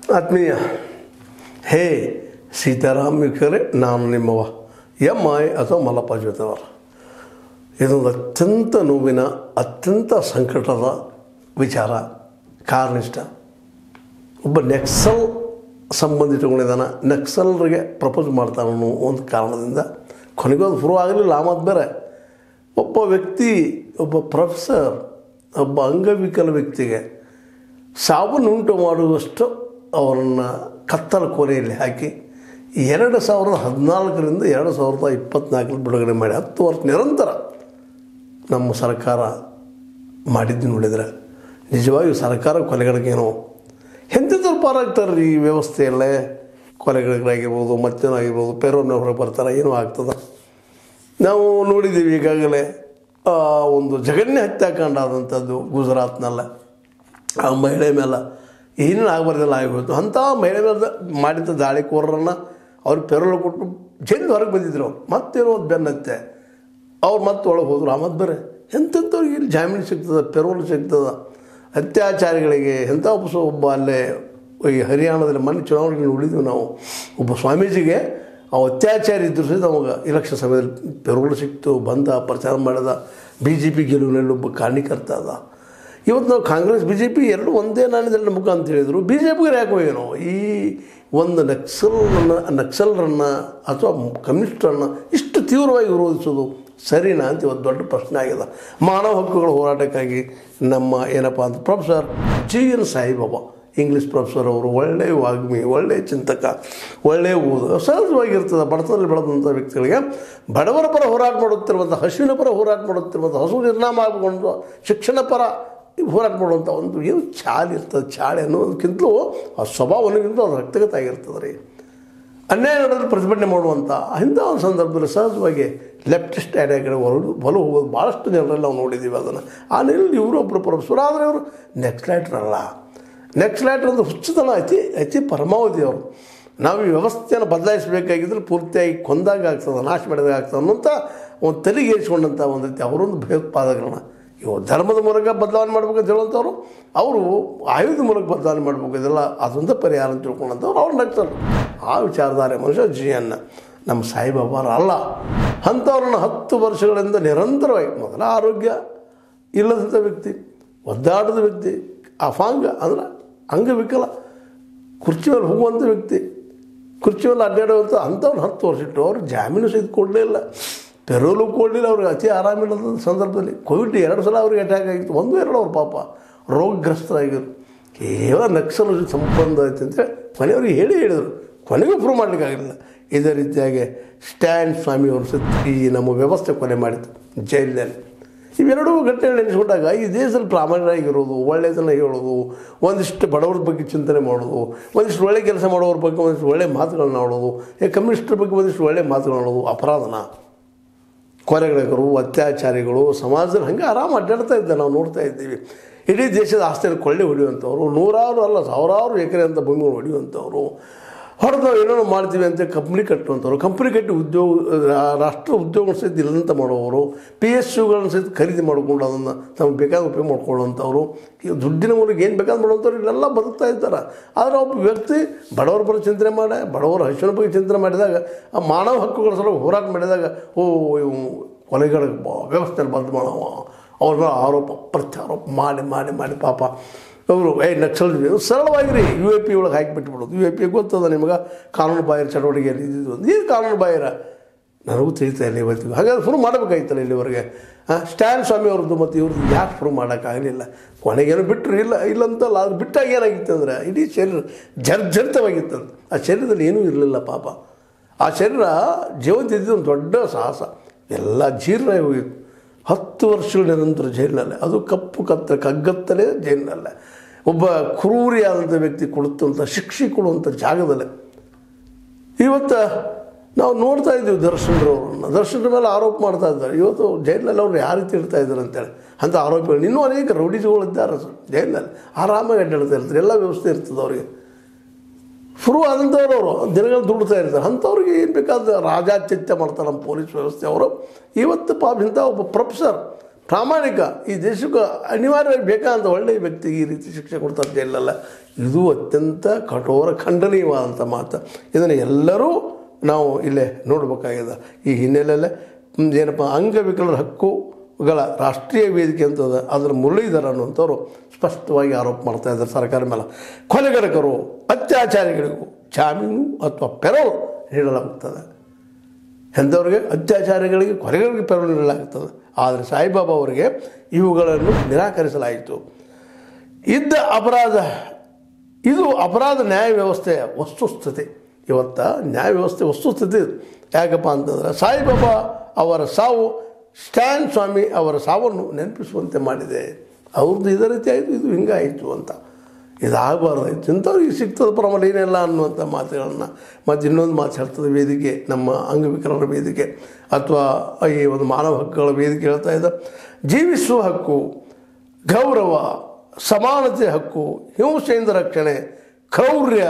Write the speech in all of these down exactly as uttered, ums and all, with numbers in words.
ಆತ್ಮೀಯ ಹೇ ಸೀತಾರಾಮ್ ವಿಖರೆ, ನಾನು ನಿಮ್ಮವ M I ಅಥವಾ ಮಲ್ಲಪ್ಪ ಜೊತೆವರ. ಇದೊಂದು ಅತ್ಯಂತ ನೋವಿನ, ಅತ್ಯಂತ ಸಂಕಟದ ವಿಚಾರ. ಕಾರಣ ಇಷ್ಟ, ಒಬ್ಬ ನಕ್ಸಲ್ ಸಂಬಂಧಿ ಇಟ್ಕೊಂಡಿದ್ದಾನೆ, ನಕ್ಸಲ್ರಿಗೆ ಪ್ರಪೋಸ್ ಮಾಡ್ತಾನೆ ಅನ್ನೋ ಒಂದು ಕಾರಣದಿಂದ ಕೊನೆಗೂ ಅದು ಪ್ರೂವ್ ಆಗಲಿಲ್ಲ. ಆಮದು ಬೇರೆ ಒಬ್ಬ ವ್ಯಕ್ತಿ, ಒಬ್ಬ ಪ್ರೊಫೆಸರ್, ಒಬ್ಬ ಅಂಗವಿಕಲ ವ್ಯಕ್ತಿಗೆ ಸಾವನ್ನುಂಟು ಮಾಡುವಷ್ಟು ಅವರನ್ನು ಕತ್ತಲ ಕೋರೆಯಲ್ಲಿ ಹಾಕಿ ಎರಡು ಸಾವಿರದ ಹದಿನಾಲ್ಕರಿಂದ ಎರಡು ಸಾವಿರದ ಇಪ್ಪತ್ತ್ನಾಲ್ಕರಲ್ಲಿ ಬಿಡುಗಡೆ ಮಾಡಿ ಹತ್ತು ವರ್ಷ ನಿರಂತರ ನಮ್ಮ ಸರ್ಕಾರ ಮಾಡಿದ್ದು ನೋಡಿದರೆ ನಿಜವಾಗಿಯೂ ಸರ್ಕಾರ ಕೊಲೆಗಳಿಗೇನೋ ಎಂಥದ್ದು ಪಾರಾಗ್ತಾರೆ ರೀ. ಈ ವ್ಯವಸ್ಥೆಯಲ್ಲೇ ಕೊಲೆಗಳಿಗಾಗಿರ್ಬೋದು, ಮತ್ತೇನಾಗಿರ್ಬೋದು, ಪೇರೋನ ಹೊರಗೆ ಬರ್ತಾರೆ, ಏನೋ ಆಗ್ತದೆ. ನಾವು ನೋಡಿದ್ದೀವಿ ಈಗಾಗಲೇ ಒಂದು ಜಘನ್ಯ ಹತ್ಯಾಕಾಂಡ ಆದಂಥದ್ದು ಗುಜರಾತ್ನಲ್ಲ. ಆ ಮಹಿಳೆ ಮೇಲೆ ಏನೇನು ಆಗಬಾರ್ದೆಲ್ಲ ಆಗಿಬಿಡ್ತು. ಅಂಥ ಮಹಿಳೆ ಮೇಲೆ ಮಾಡಿದ ದಾಳಿಕೋರರನ್ನು ಅವ್ರಿಗೆ ಪೆರೋಲ್ ಕೊಟ್ಟು ಜೈಲಿಂದ ಹೊರಗೆ ಬಂದಿದ್ರು. ಅವ್ರು ಮತ್ತೇನೋ ಒಂದು ಬೆನ್ನತ್ತೆ ಅವ್ರು ಮತ್ತೆ ಒಳಗೆ ಹೋದರು. ಆಮದು ಬೇರೆ ಎಂಥವ್ರಿಗೆ ಇಲ್ಲಿ ಜಾಮೀನು ಸಿಗ್ತದೆ, ಪೆರೋಲ್ ಸಿಗ್ತದೆ. ಅತ್ಯಾಚಾರಿಗಳಿಗೆ ಎಂಥ ಒಬ್ಬ ಒಬ್ಬ ಅಲ್ಲೇ ಈ ಹರಿಯಾಣದಲ್ಲಿ ಮೊನ್ನೆ ಚುನಾವಣೆಯಲ್ಲಿ ನೋಡಿದ್ವಿ ನಾವು. ಒಬ್ಬ ಸ್ವಾಮೀಜಿಗೆ ಆ ಅತ್ಯಾಚಾರಿ ಇದ್ದರೂ ಸಹಿತ ಅವಾಗ ಇಲೆಕ್ಷನ್ ಸಮಯದಲ್ಲಿ ಪೆರೋಲ್ ಸಿಕ್ತು, ಬಂದ, ಪ್ರಚಾರ ಮಾಡಿದ. ಬಿ ಜೆ ಪಿ ಗೆಲುವಿನಲ್ಲಿ ಒಬ್ಬ ಕಾರಣೀಕರ್ತ ಅದ. ಇವತ್ತು ನಾವು ಕಾಂಗ್ರೆಸ್ ಬಿ ಜೆ ಪಿ ಎರಡು ಒಂದೇ ನಾಣ್ಯದಲ್ಲಿ ಮುಖ ಅಂತ ಹೇಳಿದರು. ಬಿ ಜೆ ಪಿಗೆ ಯಾಕೋ ಏನೋ ಈ ಒಂದು ನಕ್ಸಲನ್ನು ನಕ್ಸಲರನ್ನು ಅಥವಾ ಕಮ್ಯುನಿಸ್ಟರನ್ನು ಇಷ್ಟು ತೀವ್ರವಾಗಿ ವಿರೋಧಿಸೋದು ಸರಿನಾ ಅಂತ ಇವತ್ತು ದೊಡ್ಡ ಪ್ರಶ್ನೆ ಆಗಿದೆ. ಮಾನವ ಹಕ್ಕುಗಳ ಹೋರಾಟಕ್ಕಾಗಿ ನಮ್ಮ ಏನಪ್ಪ ಅಂತ professor G N Saibaba, English professor ಅವರು, ಒಳ್ಳೆಯ ವಾಗ್ಮಿ, ಒಳ್ಳೆಯ ಚಿಂತಕ, ಒಳ್ಳೆಯ ಓದು, ಸಹಜವಾಗಿರ್ತದೆ. ಬಡತನದಲ್ಲಿ ಬೆಳೆದಂಥ ವ್ಯಕ್ತಿಗಳಿಗೆ ಬಡವರ ಪರ ಹೋರಾಟ ಮಾಡುತ್ತಿರುವಂಥ, ಹಸುವಿನ ಪರ ಹೋರಾಟ ಮಾಡುತ್ತಿರುವಂಥ, ಹಸು ನಿರ್ನಾಮ ಆಗಿಕೊಂಡು ಶಿಕ್ಷಣ ಪರ ಹೋರಾಟ ಮಾಡುವಂಥ ಒಂದು ಏನು ಚಾಳಿ ಇರ್ತದೆ. ಚಾಳಿ ಅನ್ನೋದಕ್ಕಿಂತಲೂ ಆ ಸ್ವಭಾವನಿಗಿಂತ ಅದು ರಕ್ತಗತ ಆಗಿರ್ತದೆ ರೀ. ಅನ್ಯಾಯ ನಡೆದ್ರೆ ಪ್ರತಿಭಟನೆ ಮಾಡುವಂಥ ಇಂಥ ಒಂದು ಸಂದರ್ಭದಲ್ಲಿ ಸಹಜವಾಗಿ ಲೆಫ್ಟಿಸ್ಟ್ ಐಡಿಯಾಗಳ ಹೊರಡು ಬಲು ಹೋಗೋದು ಭಾಳಷ್ಟು ಜನರಲ್ಲಿ ನಾವು ನೋಡಿದ್ದೀವಿ. ಅದನ್ನು ಆ ನಿಟ್ಟಿನಲ್ಲಿ ಇವರು ಒಬ್ಬರು ಪ್ರೊಫೆಸರ್, ಆದರೆ ಇವರು ನೆಕ್ಸ್ಲೈಟ್ರಲ್ಲ. ನೆಕ್ಸ್ಲೈಟ್ರ್ ಅಂದರೆ ಹುಚ್ಚತನ ಅತಿ ಅತಿ ಪರಮಾವಧಿ ಅವರು. ನಾವು ಈ ವ್ಯವಸ್ಥೆಯನ್ನು ಬದಲಾಯಿಸಬೇಕಾಗಿದ್ದರೆ ಪೂರ್ತಿಯಾಗಿ ಕೊಂದಾಗ ಆಗ್ತದೆ, ನಾಶ ಮಾಡಿದಾಗ ಆಗ್ತದೆ ಅನ್ನೋಂಥ ಒಂದು ತಲೆಗೇರಿಸ್ಕೊಂಡಂಥ ಒಂದು ರೀತಿ ಅವರೊಂದು ಭಯೋತ್ಪಾದಕರನ್ನ ಇವು ಧರ್ಮದ ಮೂಲಕ ಬದಲಾವಣೆ ಮಾಡ್ಬೇಕಂತ ಹೇಳುವಂಥವ್ರು, ಅವರು ಆಯುಧದ ಮೂಲಕ ಬದಲಾವಣೆ ಮಾಡ್ಬೇಕು, ಇದೆಲ್ಲ ಅದೊಂದು ಪರಿಹಾರ ಅಂತ ತಿಳ್ಕೊಂಡಂಥವ್ರು ಅವ್ರು ನಗ್ತಾರೆ. ಆ ವಿಚಾರಧಾರೆ ಮನುಷ್ಯ ಜಿ ಎನ್ ನಮ್ಮ ಸಾಯಿಬಾಬಾರ ಅಲ್ಲ. ಅಂಥವ್ರನ್ನ ಹತ್ತು ವರ್ಷಗಳಿಂದ ನಿರಂತರವಾಗಿ, ಮೊದಲ ಆರೋಗ್ಯ ಇಲ್ಲದಂಥ ವ್ಯಕ್ತಿ, ಒದ್ದಾಡದ ವ್ಯಕ್ತಿ, ಅಫಾಂಗ ಅಂದ್ರೆ ಅಂಗವಿಕಲ, ಕುರ್ಚಿ ಮೇಲೆ ಹೋಗುವಂಥ ವ್ಯಕ್ತಿ, ಕುರ್ಚಿ ಮೇಲೆ ಅಡ್ಡಾಡುವಂಥ ಅಂಥವ್ರು ಹತ್ತು ವರ್ಷ ಇಟ್ಟು ಅವ್ರು ಜಾಮೀನು ಸಹಿತ ಕೊಡಲೇ ಇಲ್ಲ, ಪೆರೋಲು ಕೊಡಲಿಲ್ಲ. ಅವ್ರಿಗೆ ಅತಿ ಆರಾಮಿಲ್ಲದ ಸಂದರ್ಭದಲ್ಲಿ ಕೋವಿಡ್ ಎರಡು ಸಲ ಅವ್ರಿಗೆ ಅಟ್ಯಾಕ್ ಆಗಿತ್ತು. ಒಂದು ಎರಡು ಅವ್ರ ಪಾಪ ರೋಗಗ್ರಸ್ತರಾಗಿದ್ರು. ಕೇವಲ ನಕ್ಸಲ್ ಸಂಬಂಧ ಐತೆ ಅಂತೇಳಿ ಕೊನೆಯವ್ರಿಗೆ ಹೇಳಿ ಹೇಳಿದರು. ಕೊನೆಗೂ ಪ್ರೂವ್ ಮಾಡಲಿಕ್ಕಾಗಿರಲಿಲ್ಲ. ಇದೇ ರೀತಿಯಾಗಿ ಸ್ಟ್ಯಾನ್ ಸ್ವಾಮಿಯವರು ಸತ್ತು ಈ ನಮ್ಮ ವ್ಯವಸ್ಥೆ ಕೊನೆ ಮಾಡಿತ್ತು ಜೈಲಿನಲ್ಲಿ. ಇವೆರಡೂ ಘಟನೆಗಳು ನೆನೆಸ್ಕೊಂಡಾಗ ಈ ದೇಶದಲ್ಲಿ ಪ್ರಾಮಾಣಿಕರಾಗಿರೋದು, ಒಳ್ಳೆಯದನ್ನು ಹೇಳೋದು, ಒಂದಿಷ್ಟು ಬಡವರ ಬಗ್ಗೆ ಚಿಂತನೆ ಮಾಡೋದು, ಒಂದಿಷ್ಟು ಒಳ್ಳೆ ಕೆಲಸ ಮಾಡೋರ ಬಗ್ಗೆ ಒಂದಿಷ್ಟು ಒಳ್ಳೆ ಮಾತುಗಳನ್ನ ಆಡೋದು, ಈ ಕಮ್ಯುನಿಸ್ಟರ ಬಗ್ಗೆ ಒಂದಿಷ್ಟು ಒಳ್ಳೆ ಮಾತುಗಳನ್ನ ಆಡೋದು ಅಪರಾಧನ. ಕೊಲೆಗಡಕರು, ಅತ್ಯಾಚಾರಿಗಳು ಸಮಾಜದಲ್ಲಿ ಹಾಗೆ ಆರಾಮ ಅಡ್ಡಾಡ್ತಾ ಇದ್ದ ನಾವು ನೋಡ್ತಾ ಇದ್ದೀವಿ. ಇಡೀ ದೇಶದ ಆಸ್ತಿಯನ್ನು ಕೊಳ್ಳೆ ಹೊಡೆಯುವಂಥವ್ರು, ನೂರಾರು ಅಲ್ಲ ಸಾವಿರಾರು ಎಕರೆ ಅಂತ ಭೂಮಿಗಳು ಹೊಡೆಯುವಂಥವ್ರು, ಹೊಡೆದು ಏನೇನೋ ಮಾಡ್ತೀವಿ ಅಂತ ಕಂಪ್ನಿ ಕಟ್ಟುವಂಥವ್ರು, ಕಂಪ್ನಿ ಕಟ್ಟಿ ಉದ್ಯೋಗ ರಾಷ್ಟ್ರ ಉದ್ಯೋಗ ಸಹಿತ ಇಲ್ಲಂತ ಮಾಡೋರು, ಪಿ ಎಸ್ ಯುಗಳನ್ನ ಸಹಿತ ಖರೀದಿ ಮಾಡಿಕೊಂಡು ಅದನ್ನು ತಮಗೆ ಬೇಕಾದ ಉಪಯೋಗ ಮಾಡ್ಕೊಳ್ಳುವಂಥವ್ರು, ಈಗ ದುಡ್ಡಿನ ಮೂಲಕ ಏನು ಬೇಕಾದ ಮಾಡುವಂಥವ್ರು ಇಲ್ಲೆಲ್ಲ ಬದುಕ್ತಾ ಇದ್ದಾರೆ. ಆದರೆ ಒಬ್ಬ ವ್ಯಕ್ತಿ ಬಡವರ ಬಗ್ಗೆ ಚಿಂತನೆ ಮಾಡಿ, ಬಡವರ ಹಸಿವಿನ ಬಗ್ಗೆ ಚಿಂತನೆ ಮಾಡಿದಾಗ, ಆ ಮಾನವ ಹಕ್ಕುಗಳ ಸಲ ಹೋರಾಟ ಮಾಡಿದಾಗ, ಓ ಇವು ಕೊಲೆಗಳ ವ್ಯವಸ್ಥೆಯಲ್ಲಿ ಬಂದ್ ಮಾಡವ, ಅವ್ರ ಮೇಲೆ ಆರೋಪ ಪ್ರತ್ಯಾರೋಪ ಮಾಡಿ ಮಾಡಿ ಮಾಡಿ ಪಾಪ ಅವರು ಏ ನಕ್ಸಲ್ ಸರಳವಾಗಿರಿ ಯು ಎ ಪಿ ಒಳಗೆ ಹಾಕಿಬಿಟ್ಬಿಡೋದು. ಯು ಎ ಪಿ ಗೊತ್ತದ ನಿಮಗೆ, ಕಾನೂನು ಬಾಹಿರ ಚಟುವಟಿಕೆಯಲ್ಲಿ ಇದ್ದಿದ್ದು ಒಂದು ಏನು ಕಾನೂನು ಬಾಹಿರ ನನಗೂ ತಿಳಿತಾ ಇಲ್ಲ ಇವತ್ತಿಗೂ. ಹಾಗಾದ್ರೆ ಪ್ರೂವ್ ಮಾಡಬೇಕಾಗಿತ್ತಲ್ಲ ಇಲ್ಲಿವರೆಗೆ. ಹಾಂ, ಸ್ಟ್ಯಾನ್ ಸ್ವಾಮಿ ಅವ್ರದ್ದು ಮತ್ತು ಇವ್ರದ್ದು ಯಾಕೆ ಪ್ರೂವ್ ಮಾಡೋಕ್ಕಾಗಲಿಲ್ಲ? ಕೊನೆಗೇನು ಬಿಟ್ಟರು ಇಲ್ಲ ಇಲ್ಲಂತಲ್ಲ, ಅದು ಬಿಟ್ಟಾಗ ಏನಾಗಿತ್ತು ಅಂದರೆ ಇಡೀ ಶರೀರ ಜರ್ಜರಿತವಾಗಿತ್ತಂತ. ಆ ಶರೀರದಲ್ಲಿ ಏನೂ ಇರಲಿಲ್ಲ ಪಾಪ. ಆ ಶರೀರ ಜೀವಂತ ಇದ್ದಿದ್ದು ಒಂದು ದೊಡ್ಡ ಸಾಹಸ. ಎಲ್ಲ ಜೀರ್ಣ ಹೋಗಿತ್ತು. ಹತ್ತು ವರ್ಷಗಳ ನಿರಂತರ ಜೈಲಿನಲ್ಲೇ, ಅದು ಕಪ್ಪು ಕತ್ತ ಕಗ್ಗತ್ತಲೇ ಜೈಲಿನಲ್ಲೇ ಒಬ್ಬ ಕ್ರೂರಿಯಾದಂಥ ವ್ಯಕ್ತಿ ಕೊಡುತ್ತಂಥ ಶಿಕ್ಷೆ ಕೊಡುವಂಥ ಜಾಗದಲ್ಲೇ ಇವತ್ತು ನಾವು ನೋಡ್ತಾ ಇದ್ದೀವಿ. ದರ್ಶನರವ್ರನ್ನ ದರ್ಶನರ ಮೇಲೆ ಆರೋಪ ಮಾಡ್ತಾ ಇದ್ದಾರೆ. ಇವತ್ತು ಜೈಲಿನಲ್ಲಿ ಅವ್ರು ಯಾವ ರೀತಿ ಇಡ್ತಾ ಇದ್ದಾರೆ ಅಂತೇಳಿ ಅಂಥ ಆರೋಪಿಗಳು ಇನ್ನೂ ಅನೇಕ ರೌಡಿಜುಗಳಿದ್ದಾರೆ ಜೈಲಿನಲ್ಲಿ. ಆರಾಮಾಗಿ ಅಡ್ಡಾಡ್ತಾ ಇರ್ತಾರೆ, ಎಲ್ಲ ವ್ಯವಸ್ಥೆ ಇರ್ತದೆ ಅವರಿಗೆ. ಪ್ರೂವ್ ಆದಂಥವ್ರು ಅವರು ದಿನಗಳು ದುಡ್ತಾ ಇರ್ತಾರೆ. ಅಂಥವ್ರಿಗೆ ಏನು ಬೇಕಾದ ರಾಜಾತ್ಯತ್ಯ ಮಾಡ್ತಾರೆ ನಮ್ಮ ಪೊಲೀಸ್ ವ್ಯವಸ್ಥೆ ಅವರು. ಇವತ್ತು ಪಾಪ ಇಂಥ ಒಬ್ಬ ಪ್ರೊಫೆಸರ್ ಪ್ರಾಮಾಣಿಕ, ಈ ದೇಶಕ್ಕೆ ಅನಿವಾರ್ಯವಾಗಿ ಬೇಕಾದಂಥ ಒಳ್ಳೆಯ ವ್ಯಕ್ತಿಗೆ ಈ ರೀತಿ ಶಿಕ್ಷೆ ಕೊಡ್ತಾರೆ ಜೈಲಲ್ಲ. ಇದು ಅತ್ಯಂತ ಕಠೋರ ಖಂಡನೀಯವಾದಂಥ ಮಾತು. ಇದನ್ನು ಎಲ್ಲರೂ ನಾವು ಇಲ್ಲೇ ನೋಡಬೇಕಾಗಿದೆ. ಈ ಹಿನ್ನೆಲೆಯಲ್ಲೇ ಏನಪ್ಪ ಅಂಗವಿಕಲರ ಹಕ್ಕುಗಳ ರಾಷ್ಟ್ರೀಯ ವೇದಿಕೆ ಅಂತದ, ಅದರ ಮುರಳೀಧರ ಅನ್ನುವಂಥವ್ರು ಸ್ಪಷ್ಟವಾಗಿ ಆರೋಪ ಮಾಡ್ತಾ ಇದ್ದಾರೆ ಸರ್ಕಾರ ಮೇಲೆ. ಕೊಲೆಗಡಕರು ಅತ್ಯಾಚಾರಿಗಳಿಗೂ ಜಾಮೀನು ಅಥವಾ ಪೆರೋಲ್ ನೀಡಲಾಗುತ್ತದೆ. ಎಂಥವ್ರಿಗೆ ಅತ್ಯಾಚಾರಿಗಳಿಗೆ ಕೊಲೆಗಳಿಗೆ ಪೆರೋಲ್ ನೀಡಲಾಗುತ್ತದೆ. ಆದರೆ ಸಾಯಿಬಾಬಾ ಅವರಿಗೆ ಇವುಗಳನ್ನು ನಿರಾಕರಿಸಲಾಯಿತು. ಇದ್ದ ಅಪರಾಧ ಇದು ಅಪರಾಧ ನ್ಯಾಯ ವ್ಯವಸ್ಥೆಯ ವಸ್ತುಸ್ಥಿತಿ. ಇವತ್ತು ನ್ಯಾಯ ವ್ಯವಸ್ಥೆ ವಸ್ತುಸ್ಥಿತಿ ಯಾಕಪ್ಪ ಅಂತಂದರೆ ಸಾಯಿಬಾಬಾ ಅವರ ಸಾವು ಸ್ಟ್ಯಾನ್ ಸ್ವಾಮಿ ಅವರ ಸಾವನ್ನು ನೆನಪಿಸುವಂತೆ ಮಾಡಿದೆ. ಅವ್ರದ್ದು ಇದೇ ರೀತಿ ಆಯಿತು, ಇದು ಹಿಂಗಾಯಿತು ಅಂತ. ಇದಾಗಬಾರ್ದಾಯ್ತು, ಇಂಥವ್ರಿಗೆ ಸಿಗ್ತದೆ ಪರಮಲ್ಲ ಏನಿಲ್ಲ ಅನ್ನುವಂಥ ಮಾತುಗಳನ್ನು. ಮತ್ತು ಇನ್ನೊಂದು ಮಾತು ಹೇಳ್ತದೆ ವೇದಿಕೆ, ನಮ್ಮ ಅಂಗವಿಕಲರ ವೇದಿಕೆ ಅಥವಾ ಈ ಒಂದು ಮಾನವ ಹಕ್ಕುಗಳ ವೇದಿಕೆ ಹೇಳ್ತಾ ಇದ್ದ, ಜೀವಿಸುವ ಹಕ್ಕು, ಗೌರವ, ಸಮಾನತೆ ಹಕ್ಕು, ಹಿಂಸೆಯಿಂದ ರಕ್ಷಣೆ, ಕ್ರೌರ್ಯ,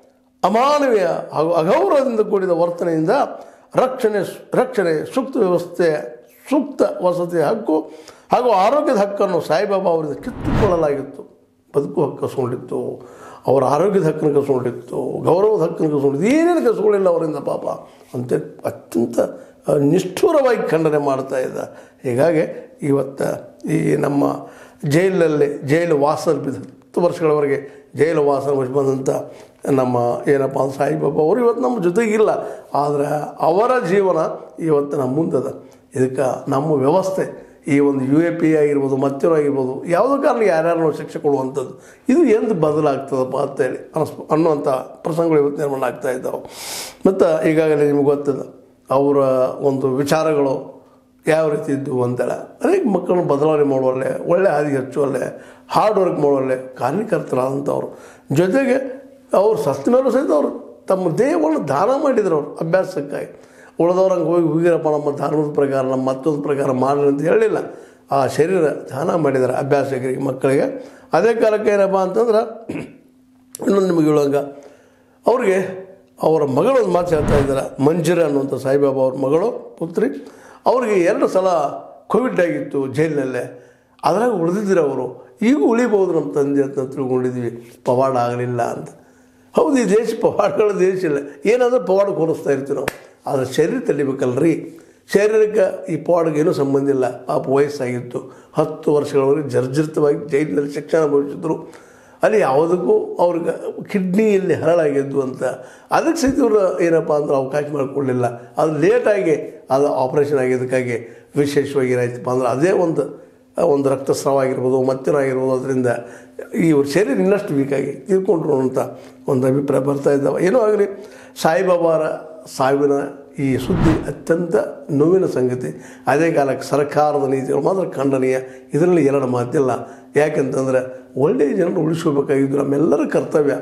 ಅಮಾನವೀಯ ಹಾಗೂ ಅಗೌರವದಿಂದ ಕೂಡಿದ ವರ್ತನೆಯಿಂದ ರಕ್ಷಣೆ ರಕ್ಷಣೆ ಸೂಕ್ತ ವ್ಯವಸ್ಥೆ, ಸೂಕ್ತ ವಸತಿಯ ಹಕ್ಕು ಹಾಗೂ ಆರೋಗ್ಯದ ಹಕ್ಕನ್ನು ಸಾಯಿಬಾಬಾ ಅವರಿಂದ ಕಿತ್ತುಕೊಳ್ಳಲಾಗಿತ್ತು. ಬದುಕು ಹಕ್ಕು ಕಸ್ಕೊಂಡಿತ್ತು, ಅವರ ಆರೋಗ್ಯದ ಹಕ್ಕನ್ನು ಕಸ್ಕೊಂಡಿತ್ತು, ಗೌರವದ ಹಕ್ಕನ್ನು ಕಸ್ಕೊಂಡಿತ್ತು, ಏನೇನು ಕಸ್ಕೊಳ್ಳಿಲ್ಲ ಅವರಿಂದ ಪಾಪ ಅಂತ ಅತ್ಯಂತ ನಿಷ್ಠುರವಾಗಿ ಖಂಡನೆ ಮಾಡ್ತಾ ಇದ್ದ. ಹೀಗಾಗಿ ಇವತ್ತು ಈ ನಮ್ಮ ಜೈಲಲ್ಲಿ ಜೈಲು ವಾಸ ಬಿದ್ದ ಹತ್ತು ವರ್ಷಗಳವರೆಗೆ ಜೈಲು ವಾಸ ಬಂದಂಥ ನಮ್ಮ ಏನಪ್ಪ ಅಂದ್ರೆ ಸಾಯಿಬಾಬಾ ಅವರು ಇವತ್ತು ನಮ್ಮ ಜೊತೆಗಿಲ್ಲ. ಆದರೆ ಅವರ ಜೀವನ ಇವತ್ತು ನಮ್ಮ ಮುಂದದ. ಇದಕ್ಕೆ ನಮ್ಮ ವ್ಯವಸ್ಥೆ ಈ ಒಂದು ಯು ಎ ಪಿ ಆಗಿರ್ಬೋದು, ಮತ್ತೇನೋ ಆಗಿರ್ಬೋದು, ಯಾವುದೋ ಕಾರಣ ಯಾರ್ಯಾರು ಶಿಕ್ಷೆ ಕೊಡುವಂಥದ್ದು ಇದು ಎಂದು ಬದಲಾಗ್ತದಪ್ಪ ಅಂತೇಳಿ ಅನಿಸ್ ಅನ್ನುವಂಥ ಪ್ರಸಂಗಗಳು ಇವತ್ತು ನಿರ್ಮಾಣ ಆಗ್ತಾ ಇದ್ದಾವೆ. ಮತ್ತು ಈಗಾಗಲೇ ನಿಮ್ಗೆ ಗೊತ್ತದ ಅವರ ಒಂದು ವಿಚಾರಗಳು ಯಾವ ರೀತಿ ಇದ್ದವು ಅಂತೇಳಿ ಅನೇಕ ಮಕ್ಕಳನ್ನು ಬದಲಾವಣೆ ಮಾಡುವಲ್ಲೇ, ಒಳ್ಳೆ ಹಾದಿಗೆ ಹಚ್ಚುವಲ್ಲೇ, ಹಾರ್ಡ್ ವರ್ಕ್ ಮಾಡುವಲ್ಲೇ ಕಾರ್ಯಕರ್ತರಾದಂಥವ್ರು. ಜೊತೆಗೆ ಅವ್ರು ಸತ್ತ ಮೇಲೂ ಸಹಿತ ಅವರು ತಮ್ಮ ದೇಹವನ್ನು ದಾನ ಮಾಡಿದ್ರು ಅವರು ಅಭ್ಯಾಸಕ್ಕಾಗಿ. ಉಳಿದವ್ರಂಗೆ ಹೋಗಿ ಹೋಗಿರಪ್ಪ ನಮ್ಮ ಧರ್ಮದ ಪ್ರಕಾರ ನಮ್ಮ ಮತ್ತೊಂದು ಪ್ರಕಾರ ಮಾಡಲಿ ಅಂತ ಹೇಳಿಲ್ಲ. ಆ ಶರೀರ ದಾನ ಮಾಡಿದ್ದಾರೆ ಅಭ್ಯಾಸಕರಿಗೆ, ಮಕ್ಕಳಿಗೆ. ಅದೇ ಕಾಲಕ್ಕೆ ಏನಪ್ಪ ಅಂತಂದ್ರೆ ಇನ್ನೊಂದು ನಿಮಗೆ ಹೇಳುವಂಗೆ ಅವ್ರಿಗೆ ಅವರ ಮಗಳೊಂದು ಮಾತು ಹೇಳ್ತಾ ಇದ್ದಾರೆ, ಮಂಜುರ ಅನ್ನುವಂಥ ಸಾಯಿಬಾಬಾ ಅವ್ರ ಮಗಳು ಪುತ್ರಿ. ಅವ್ರಿಗೆ ಎರಡು ಸಲ ಕೋವಿಡ್ ಆಗಿತ್ತು ಜೈಲಿನಲ್ಲೇ. ಅದ್ರಾಗ ಉಳಿದಿದ್ರು ಅವರು. ಈಗ ಉಳಿಬೋದು ನಮ್ಮ ತಂದೆ ಅಂತ ತಿಳ್ಕೊಂಡಿದ್ವಿ, ಪವಾಡ ಆಗಲಿಲ್ಲ ಅಂತ. ಹೌದು, ಈ ದೇಶ ಪವಾಡಗಳ ದೇಶ ಇಲ್ಲ. ಏನಾದರೂ ಪವಾಡ ಕೋರಿಸ್ತಾ ಇರ್ತೀವಿ ನಾವು. ಆದರೆ ಶರೀರ ತೆಲಿಬೇಕಲ್ರಿ. ಶರೀರಕ್ಕೆ ಈ ಪವಾಡಗೆ ಏನೂ ಸಂಬಂಧ ಇಲ್ಲ. ಪಾಪ ವಯಸ್ಸಾಗಿತ್ತು, ಹತ್ತು ವರ್ಷಗಳವರೆಗೆ ಜರ್ಜರಿತವಾಗಿ ಜೈಲಿನಲ್ಲಿ ಶಿಕ್ಷಣ ಅನುಭವಿಸಿದ್ರು. ಅಲ್ಲಿ ಯಾವುದಕ್ಕೂ ಅವ್ರಿಗೆ ಕಿಡ್ನಿಯಲ್ಲಿ ಹರಳಾಗಿದ್ದು ಅಂತ. ಅದಕ್ಕೆ ಸಹಿತ ಇವರು ಏನಪ್ಪ ಅಂದ್ರೆ ಅವಕಾಶ ಮಾಡಿಕೊಳ್ಳಿಲ್ಲ. ಅದು ಲೇಟಾಗಿ ಅದು ಆಪ್ರೇಷನ್ ಆಗಿದ್ದಕ್ಕಾಗಿ ವಿಶೇಷವಾಗಿ ಏನಾಯ್ತಪ್ಪ ಅಂದ್ರೆ ಅದೇ ಒಂದು ಒಂದು ರಕ್ತಸ್ರಾವ ಆಗಿರ್ಬೋದು, ಮತ್ತೇನೋ ಆಗಿರ್ಬೋದು. ಅದರಿಂದ ಇವ್ರ ಶರೀರ ಇನ್ನಷ್ಟು ವೀಕಾಗಿ ತೀರ್ಕೊಂಡ್ರು ಅಂತ ಒಂದು ಅಭಿಪ್ರಾಯ ಬರ್ತಾ ಇದ್ದಾವೆ. ಏನೋ ಆಗಲಿ, ಸಾಯಿಬಾಬಾರ ಸಾವಿನ ಈ ಸುದ್ದಿ ಅತ್ಯಂತ ನೋವಿನ ಸಂಗತಿ. ಅದೇ ಕಾಲಕ್ಕೆ ಸರ್ಕಾರದ ನೀತಿಗಳು ಮಾತ್ರ ಖಂಡನೀಯ. ಇದರಲ್ಲಿ ಎರಡು ಮಾತಿಲ್ಲ. ಯಾಕೆಂತಂದರೆ ಒಳ್ಳೆಯ ಜನರು ಉಳಿಸ್ಕೋಬೇಕಾಗಿದ್ದು ನಮ್ಮೆಲ್ಲರ ಕರ್ತವ್ಯ.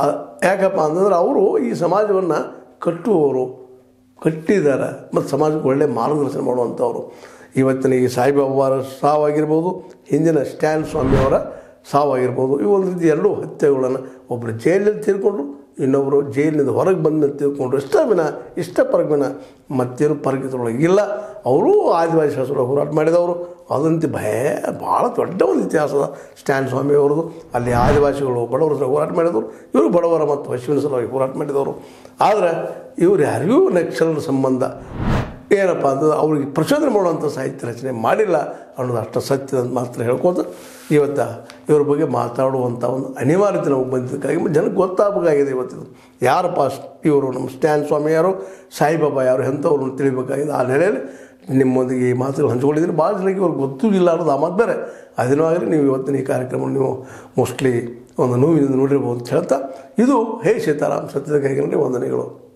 ಯಾಕಪ್ಪ ಅಂತಂದ್ರೆ ಅವರು ಈ ಸಮಾಜವನ್ನು ಕಟ್ಟುವವರು, ಕಟ್ಟಿದ್ದಾರೆ ಮತ್ತು ಸಮಾಜಕ್ಕೆ ಒಳ್ಳೆಯ ಮಾರ್ಗದರ್ಶನ ಮಾಡುವಂಥವ್ರು. ಇವತ್ತಿನ ಈ ಸಾಯಿಬಾಬಾರ ಸಾವಾಗಿರ್ಬೋದು, ಹಿಂದಿನ ಸ್ಟ್ಯಾನ್ ಸ್ವಾಮಿಯವರ ಸಾವಾಗಿರ್ಬೋದು, ಇವು ಒಂದು ರೀತಿ ಎರಡೂ ಹತ್ಯೆಗಳನ್ನು, ಒಬ್ಬರು ಜೈಲಲ್ಲಿ ತೀರ್ಕೊಂಡ್ರು, ಇನ್ನೊಬ್ಬರು ಜೈಲಿನಿಂದ ಹೊರಗೆ ಬಂದು ತಿಳ್ಕೊಂಡ್ರು. ಇಷ್ಟ ವಿನ ಇಷ್ಟ ಪರಗಿನ ಮತ್ತೇನು ಪರಗಿತರೊಳಗಿಲ್ಲ. ಅವರು ಆದಿವಾಸಿ ಶಾಸನ ಹೋರಾಟ ಮಾಡಿದವರು. ಅದಂತೆ ಭಯ ಭಾಳ ದೊಡ್ಡ ಒಂದು ಇತಿಹಾಸದ ಸ್ಟ್ಯಾನ್ ಸ್ವಾಮಿ ಅವ್ರದ್ದು. ಅಲ್ಲಿ ಆದಿವಾಸಿಗಳು ಬಡವರ ಸಲ ಹೋರಾಟ ಮಾಡಿದವರು, ಇವರು ಬಡವರ ಮತ್ತು ಹಸಿವಿನ ಸಲುವಾಗಿ ಹೋರಾಟ ಮಾಡಿದವರು. ಆದರೆ ಇವರು ಯಾರಿಗೂ ನಕ್ಸಲರ ಸಂಬಂಧ ಏನಪ್ಪ ಅಂತಂದ್ರೆ ಅವ್ರಿಗೆ ಪ್ರಚೋದನೆ ಮಾಡುವಂಥ ಸಾಹಿತ್ಯ ರಚನೆ ಮಾಡಿಲ್ಲ ಅನ್ನೋದು ಅಷ್ಟು ಸತ್ಯ ಅಂತ ಮಾತ್ರ ಹೇಳ್ಕೋತ ಇವತ್ತು ಇವ್ರ ಬಗ್ಗೆ ಮಾತಾಡುವಂಥ ಒಂದು ಅನಿವಾರ್ಯತೆ ನಮಗೆ ಬಂದಿದ್ದಕ್ಕಾಗಿ ಜನಕ್ಕೆ ಗೊತ್ತಾಗಬೇಕಾಗಿದೆ. ಇವತ್ತಿದು ಯಾರಪ್ಪ ಇವರು, ನಮ್ಮ ಸ್ಟ್ಯಾನ್ ಸ್ವಾಮಿ ಯಾರು, ಸಾಯಿಬಾಬಾ ಯಾರು, ಎಂಥವ್ರು ತಿಳಿಬೇಕಾಗಿದೆ. ಆ ನೆಲೆಯಲ್ಲಿ ನಿಮ್ಮೊಂದಿಗೆ ಈ ಮಾತುಗಳು ಹಂಚ್ಕೊಂಡಿದ್ದೀನಿ. ಭಾಳ ಜನಕ್ಕೆ ಇವ್ರಿಗೆ ಗೊತ್ತೂ ಇಲ್ಲ ಅನ್ನೋದು ಆ ಮಾತು ಬೇರೆ. ಅದೇನೋ ಆಗಲಿ, ನೀವು ಇವತ್ತಿನ ಈ ಕಾರ್ಯಕ್ರಮ ನೀವು ಮೋಸ್ಟ್ಲಿ ಒಂದು ನೋವಿನಿಂದ ನೋಡಿರ್ಬೋದು ಅಂತ ಹೇಳ್ತಾ, ಇದು ಹೇ ಸೀತಾರಾಮ್ ಸತ್ಯದ ಕೈಗಳಲ್ಲಿ ವಂದನೆಗಳು.